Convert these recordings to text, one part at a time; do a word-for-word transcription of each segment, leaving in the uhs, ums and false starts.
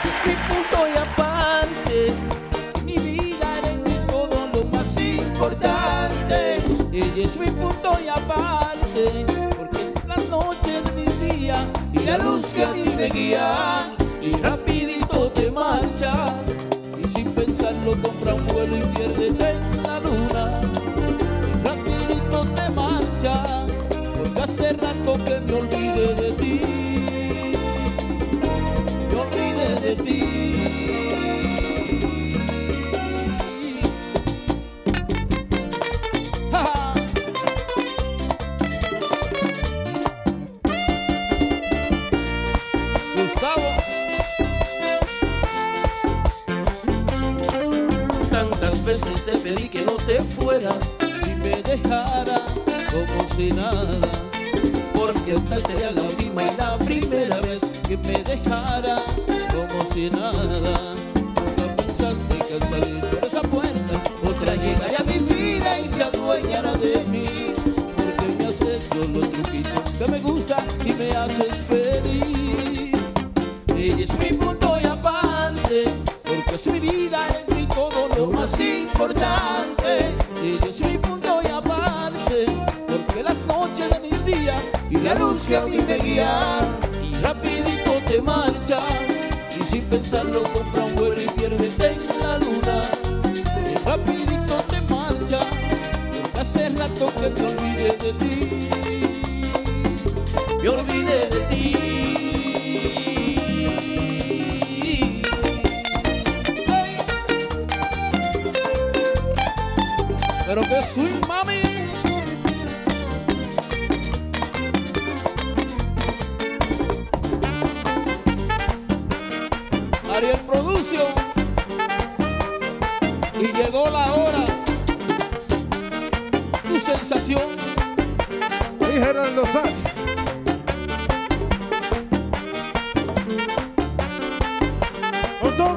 es mi punto y aparte, mi vida eres mi todo lo más importante. Ella es mi punto y aparte, porque la noche de mis días y la luz que a mí me guía. Y rapidito te marchas y sin pensarlo compra un vuelo y piérdete en la luna. Y rapidito te marchas porque hace rato que me olvidé de ti. Me olvidé de ti. ¡Ja! Gustavo. Tantas veces te pedí que no te fueras y me dejaras como si nada, porque esta sería la última y la primera vez que me dejara como si nada. Nunca pensaste que al salir por esa puerta otra llegaría a mi vida y se adueñara de mí, porque me has hecho los truquitos que me gustan y me haces feliz. Ella es mi punto y aparte, porque es mi vida, eres mi todo lo más importante. Ella es mi punto y aparte, porque las noches de mis días y la luz que a mí me guía. Y rapidito te marchas y sin pensarlo compra un vuelo y piérdete en la luna. Y rapidito te marchas porque hace rato que me olvidé de ti. Me olvidé de ti. Hey. Pero que soy mami. Ariel Producio. Y llegó la hora. Tu sensación. Y Gerardo Sass. ¿Otto?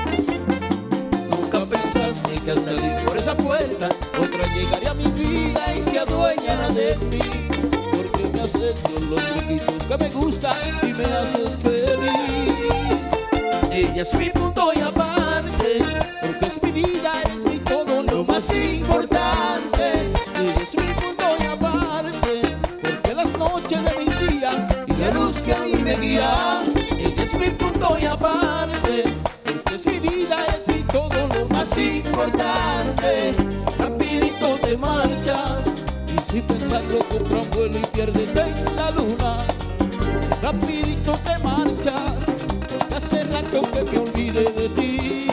Nunca pensaste que al salir por esa puerta otra llegaría a mi vida y se adueñara de mí, porque me has hecho los truquitos que me gustan y me haces feliz. Ella es mi punto y aparte, porque es mi vida, eres mi todo lo más importante. Ella es mi punto y aparte, porque las noches de mis días y la luz que a mí me guía. Ella es mi punto y aparte, porque es mi vida, eres mi todo lo más importante. Rapidito te marchas y sin pensarlo compra un vuelo y piérdete en la luna. Rapidito te marchas, hace rato que me olvidé de ti.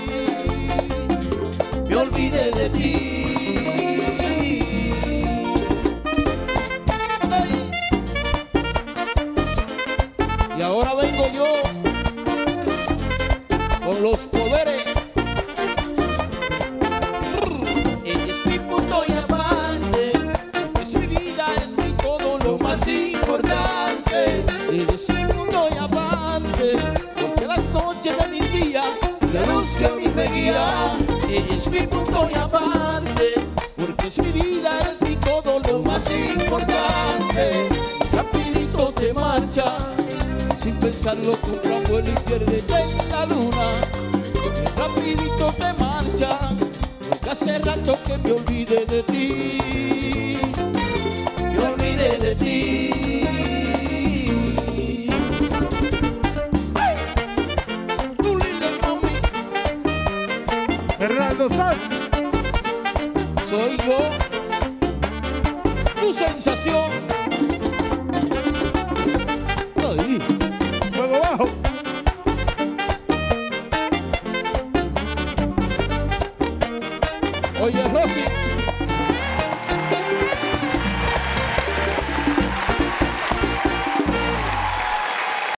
Me olvidé de ti. Hey. Y ahora vengo yo con los poderes. Ella es mi punto y aparte, porque es mi vida, es mi todo lo más importante. Ella es mi punto y aparte, porque las noches de mis días y la luz que a mí me guía. Ella es mi punto y aparte, porque es mi vida, es mi todo lo más importante. Rapidito te marchas, sin pensarlo compra un vuelo y piérdete en la luna. Rapidito te marchas, porque hace rato que me olvidé de ti. Me olvidé de ti. Tú linda mami. Gerardo Sass. Soy yo, tu sensación. Ahí. Fuego bajo.